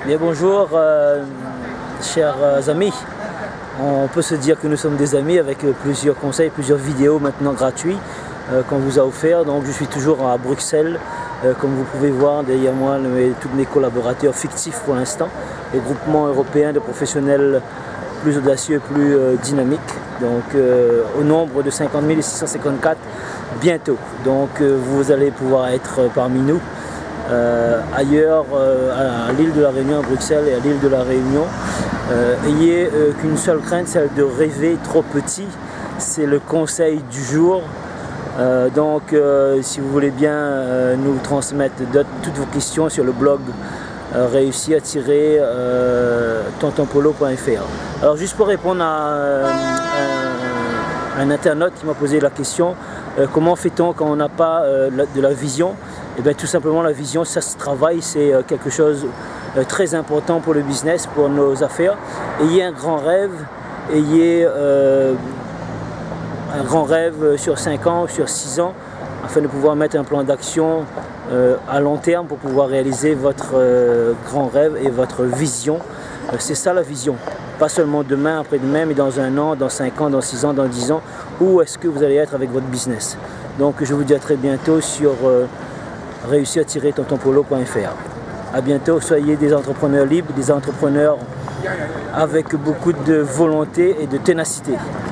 Bien bonjour, chers amis. On peut se dire que nous sommes des amis avec plusieurs conseils, plusieurs vidéos maintenant gratuits qu'on vous a offert. Donc je suis toujours à Bruxelles, comme vous pouvez voir derrière moi, tous mes collaborateurs fictifs pour l'instant, le groupement européen de professionnels plus audacieux et plus dynamiques. Donc au nombre de 50 654 bientôt. Donc vous allez pouvoir être parmi nous. Ailleurs, à l'île de la Réunion, à Bruxelles et à l'île de la Réunion, ayez qu'une seule crainte, celle de rêver trop petit. C'est le conseil du jour. Donc si vous voulez bien nous transmettre toutes vos questions sur le blog réussir-tontonpolo.fr. Alors juste pour répondre à un internaute qui m'a posé la question, comment fait-on quand on n'a pas de la vision? Et bien tout simplement la vision, ça se travaille, c'est quelque chose de très important pour le business, pour nos affaires. Ayez un grand rêve, ayez un grand rêve sur 5 ans, sur 6 ans, afin de pouvoir mettre un plan d'action à long terme pour pouvoir réaliser votre grand rêve et votre vision. C'est ça la vision. Pas seulement demain, après-demain, mais dans 1 an, dans 5 ans, dans 6 ans, dans 10 ans. Où est-ce que vous allez être avec votre business? Donc je vous dis à très bientôt sur réussir-tontonpolo.fr. A bientôt, soyez des entrepreneurs libres, des entrepreneurs avec beaucoup de volonté et de ténacité.